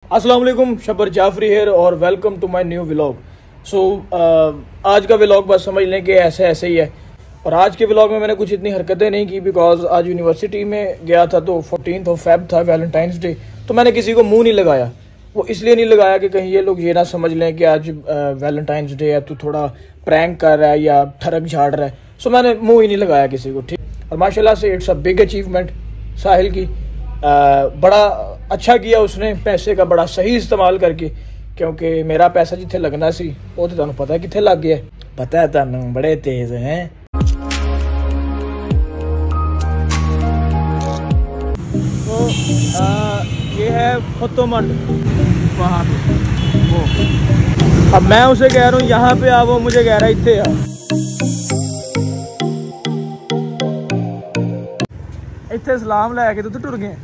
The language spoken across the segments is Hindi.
अस्सलाम वालेकुम, शब्बर जाफरी है और welcome to my new vlog. So आज का व्लॉग बस समझ लें कि ऐसे ही है। और आज के व्लॉग में मैंने कुछ इतनी हरकतें नहीं की बिकॉज आज यूनिवर्सिटी में गया था तो 14 फेब था, वैलेंटाइंस डे। तो मैंने किसी को मुंह नहीं लगाया। वो इसलिए नहीं लगाया कि कहीं ये लोग ये ना समझ लें कि आज वैलेंटाइंस डे है तो थोड़ा प्रैंक कर रहा है या ठरक झाड़ रहा है। सो मैंने मुंह ही नहीं लगाया किसी को, ठीक। और माशाल्लाह से it's a big achievement Sahil की। बड़ा अच्छा किया उसने, पैसे का बड़ा सही इस्तेमाल करके, क्योंकि मेरा पैसा जिथे लगना सी वो तो तुहानू पता है किथे लग गया। पता है तुहानू, बड़े तेज हैं। तो ये है फोतोमंड वहाँ पे वो। अब मैं उसे कह रहा हूँ यहाँ पे आ, वो मुझे कह रहा है इतने आ। इतने सलाम लैके तो टुर गए।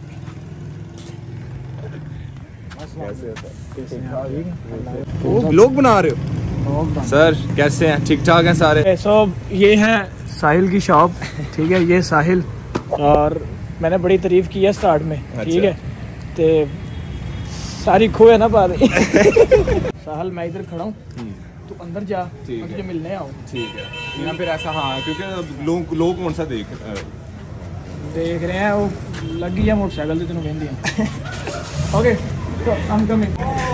लोग बना रहे हो सर, कैसे हैं? ठीक ठाक हैं सारे? सो ये है साहिल की शॉप, ठीक है। ये साहिल, और मैंने बड़ी तारीफ की है स्टार्ट में, ठीक है। तो सारी खो है ना बात। साहिल मैं इधर खड़ा हूँ, तू अंदर जा, मैं तुझे मिलने आऊँ। ठीक है, यहाँ पे ऐसा हाँ, क्योंकि लोग कौन सा देख रहे हैं, वो लग गई है मोटरसाइकिल से, तेनों कहती है। ओके तो हम कमिंग।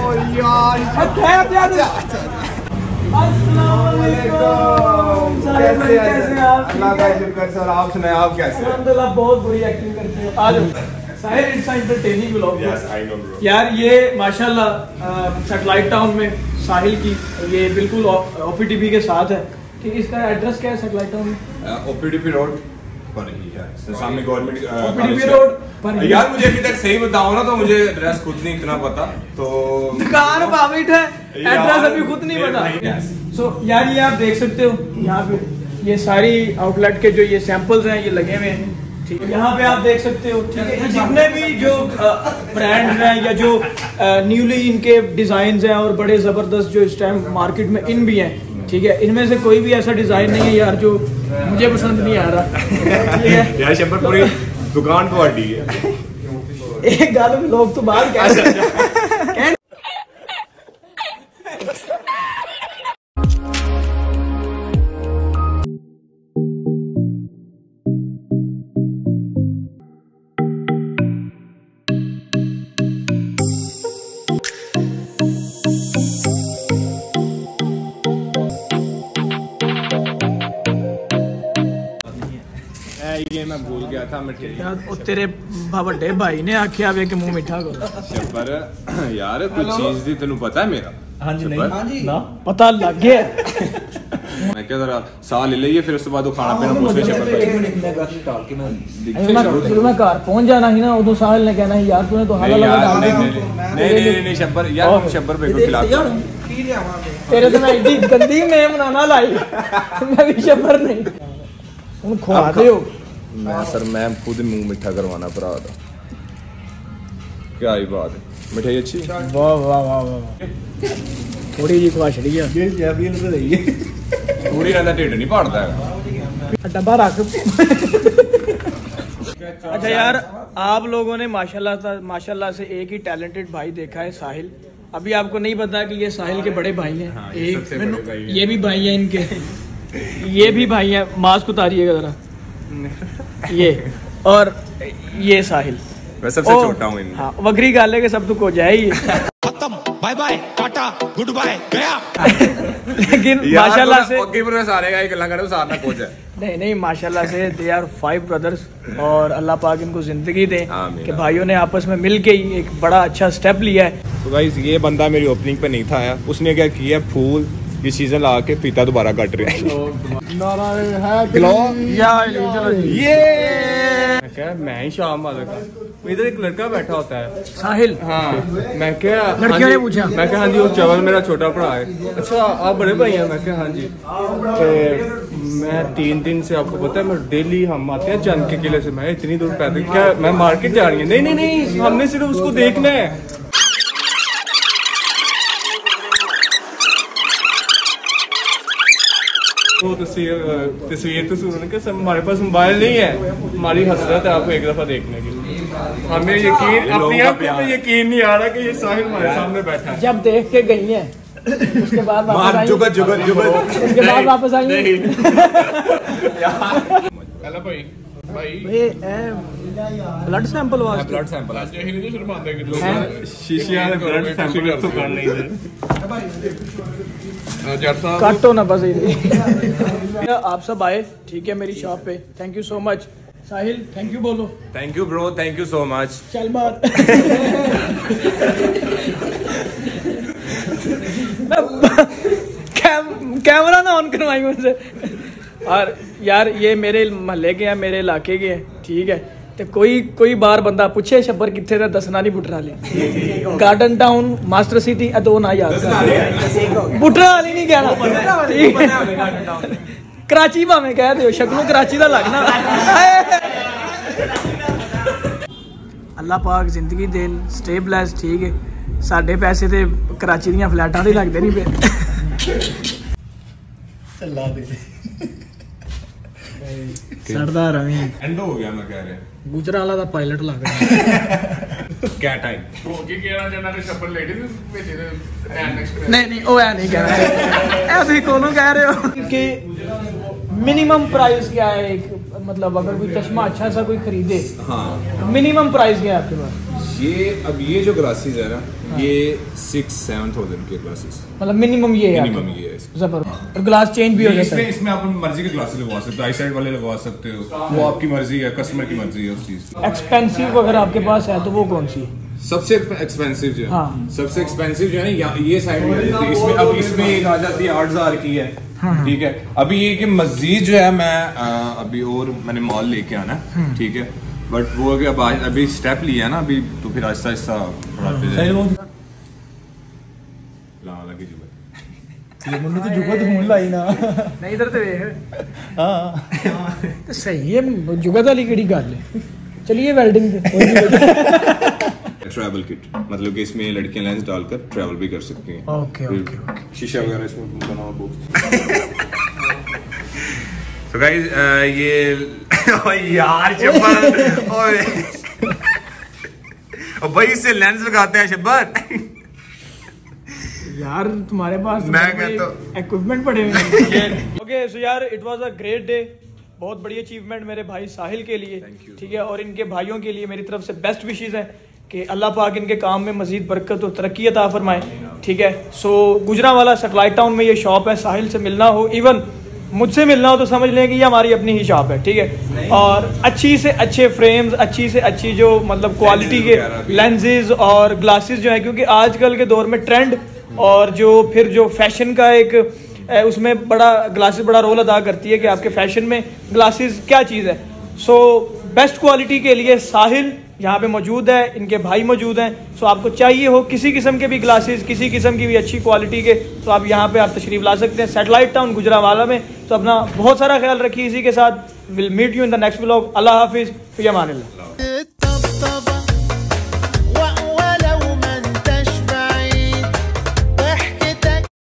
आप सुनाए, आप कैसे? अल्हम्दुलिल्लाह, बहुत बुरी एक्टिंग करते हो। आज साहिल इट्स एंटरटेनिंग व्लॉग। यार ये माशाल्लाह सैटेलाइट टाउन में साहिल की ये बिल्कुल ओपीडीपी के साथ है, ठीक। इसका एड्रेस क्या है सैटेलाइट टाउन में? ओपीडीपी रोड पर ही है, सामने गवर्नमेंट ओपीडीपी रोड पर। यार मुझे अभी तक सही बताओ ना, तो मुझे एड्रेस खुद नहीं इतना पता, तो दुकान पाविट है, एड्रेस अभी खुद नहीं पता। सो यार ये आप देख सकते हो, यहाँ पे ये सारी आउटलेट के जो ये सैंपल्स हैं ये लगे हुए हैं, ठीक है। यहाँ पे आप देख सकते हो, ठीक है। जितने भी जो ब्रांड हैं या जो न्यूली इनके डिजाइन हैं और बड़े जबरदस्त जो इस टाइम मार्केट में इन भी हैं, ठीक है। इनमें से कोई भी ऐसा डिजाइन नहीं है यार जो मुझे पसंद नहीं आ रहा। यार शंबर पूरी दुकान को अड्डी है। एक गाल में लोग तो बाहर क्या ये मैं भूल गया था मिठाई। तेरे बड़े भाई ने आखिया वे कि मुंह मीठा करो। पर यार कुछ चीज दी तेनू पता है मेरा? हाँ जी, नहीं हाँ जी ना पता लग गया। मैं क्या जरा साह ले लिए, फिर उसके बाद वो खाना पीना पूछ ले। मैं घर पहुंच जाना ही ना, उदो साहिल ने कहना यार तूने तो हाला लगा डाल दी। नहीं शब्बर यार, शब्बर पे को खिला तेरे तो मैं इतनी गंदी में बनाना लाई। मैं भी शब्बर नहीं उन खुआ दे हो। मैं सर मैं खुद मुंह मीठा करवाना भरा था। क्या ही बात है, मिठाई अच्छी। वाह वाह वाह वाह, थोड़ी जी खुआ छड़ी है। पूरी रहता ढिड नहीं पाड़ता है डब्बा रख। अच्छा यार, आप लोगों ने माशाल्लाह से एक ही टैलेंटेड भाई देखा है, साहिल। अभी आपको नहीं पता कि ये साहिल के बड़े भाई हैं। हाँ, ये भी भाई है इनके, ये भी भाई है। मास्क उतारिएगा जरा। ये और ये साहिल, मैं सबसे छोटा हूँ। हाँ, वगरी गाले के सब तो को जाए ही। खत्म, bye bye, tata, good bye, गया। लेकिन माशाल्लाह से नहीं माशाल्लाह से दे आर 5 ब्रदर्स, और अल्लाह पाक इनको जिंदगी दे कि भाइयों ने आपस में मिल के ही एक बड़ा अच्छा स्टेप लिया है। तो गाइस ये बंदा मेरी ओपनिंग पे नहीं था आया, उसने क्या किया, फूल ये चीजें ला के फीता दोबारा कट रहे हैं। मैं ही शाम वाले का, इधर एक लड़का बैठा होता है साहिल। हाँ, मैं क्या लड़कियों ने पूछा, मैं क्या हाँ जी वो चवल मेरा छोटा भरा है। अच्छा आप बड़े भाई हैं? मैं क्या हाँ जी। तो मैं 3 दिन से, आपको पता है मैं डेली हम आते हैं चंद के किले से, मैं इतनी दूर पैदल, क्या मैं मार्केट जा रही है? नहीं हमने सिर्फ उसको देखना है। तो तस्वीर तो सुन के हमारे पास मोबाइल नहीं है, हमारी हसरत है आपको एक दफा देखने की। हमें यकीन अपनी आंखों पे यकीन नहीं आ रहा कि ये साहिल हमारे सामने बैठा है। जब देख के गई हैं उसके बाद वापस आई, उसके बाद वापस आई। हेलो भाई ये ब्लड सैंपल वास्ते ब्लड सैंपल आज यही नहीं शर्मांदे कि लोग शीशे वाले ब्लड सैंपल तो कर नहीं दे। जट साहब कट होना बस ही आप सब आए, ठीक है, मेरी शॉप पे। Thank you so much. Sahil thank you बोलो। Thank you bro, thank you so much. चल बात कैमरा ना ऑन करवाई मुझसे। और यार ये मेरे महल्ले के हैं, मेरे इलाके के हैं, ठीक है। तो कोई बार बंदा पूछे शब्बर कितने दा दसना नहीं Butrali garden town master city दो ना याद बुटराली नहीं कहना, ठीक है। कराची भावें कह दो, शक्लों कराची का लगना। अल्लाह पाक जिंदगी देन, स्टे ब्लेस, ठीक है। साढ़े पैसे तो कराची दी फ्लैटां दे लगते नहीं पे। सरदार रवि एंड हो गया मैं कह रहा गुजराला दा पायलट लग रहा क्या टाइम हो के कहना चाहना कि शब्द लेडीज भेजे ने एंड एक्सप्रेस नहीं ओ ऐ नहीं कहना ऐसे कोनो कह रहे हो कि मिनिमम प्राइस क्या है एक, मतलब अगर कोई चश्मा अच्छा सा कोई खरीदे, हाँ मिनिमम प्राइस क्या है आपके पास? ये जो ग्लासेस है ना, ये 6-7,000 के ग्लासेस, मतलब मिनिमम ये है मिनिमम ये है। जबरदस्त। और ग्लास चेंज भी हो जाता है इसमें आप मर्जी के ग्लासेस लगवा सकते हो, आई साइड वाले लगवा सकते हो, वो आपकी मर्जी है, कस्टमर की मर्जी है उस चीज। एक्सपेंसिव अगर आपके पास है तो वो कौन सी है? सबसे एक्सपेंसिव जो है, हाँ। सबसे एक्सपेंसिव जो है ना, ये साइड में है। इसमें अब इसमें एक आ जाती है 8,000 की है, ठीक है। अभी ये कि मजीद जो है मैं अभी और मैंने मॉल लेके आना, ठीक है। बट वो अब अभी स्टेप लिया ना अभी, तो फिर आहिस्ता आहिस्ता बढ़ाते जाएंगे। ये मुन्नू तो जुगत ढूंढ लाई ना नहीं इधर तो देख। हां तो सही है, जुगत वाली केड़ी गल है। चलिए वेल्डिंग पे ट्रैवल किट, मतलब कि इसमें लड़कियां लेंस डालकर ट्रैवल भी कर सकती हैं। Okay okay okay. शीशा वगैरह इसमें बना हुआ बॉक्स। तो गाइस ये यार शब्बर और भाई इससे लेंस लगाते हैं शब्बर। यार तुम्हारे पास मैं कहता इक्विपमेंट पड़े हुए हैं। ओके सो यार it was a great day, बहुत बड़ी अचीवमेंट मेरे भाई साहिल के लिए, ठीक है। और इनके भाइयों के लिए मेरी तरफ से बेस्ट विशेस हैं कि अल्लाह पाक इनके काम में मजीद बरकत और तरक्की अता फरमाए, ठीक है। सो गुजरांवाला सैटेलाइट टाउन में ये शॉप है। साहिल से मिलना हो, इवन मुझसे मिलना हो, तो समझ लें कि ये हमारी अपनी ही शॉप है, ठीक है। और अच्छी से अच्छे फ्रेम्स, अच्छी से अच्छी जो मतलब क्वालिटी के लेंसेज और ग्लासेस जो है, क्योंकि आजकल के दौर में ट्रेंड और जो फिर जो फैशन का एक उसमें बड़ा ग्लासेस बड़ा रोल अदा करती है कि आपके फैशन में ग्लासेस क्या चीज़ है। सो बेस्ट क्वालिटी के लिए साहिल यहाँ पे मौजूद है, इनके भाई मौजूद हैं। सो आपको चाहिए हो किसी किस्म के भी ग्लासेस, किसी किस्म की भी अच्छी क्वालिटी के, तो आप यहाँ पे आप तशरीफ ला सकते हैं सैटेलाइट टाउन गुजरांवाला में। तो अपना बहुत सारा ख्याल रखिए इसी के साथ। Will meet you in the next vlog. अल्लाह हाफिज़, फ़ी अमानिल्लाह।